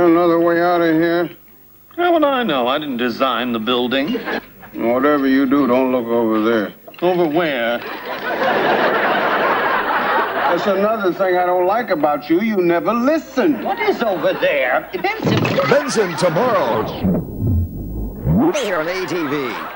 there another way out of here? How would I know? I didn't design the building. Whatever you do, don't look over there. Over where? That's another thing I don't like about you. You never listen. What is over there? Benson. Benson tomorrow. Here on ATV.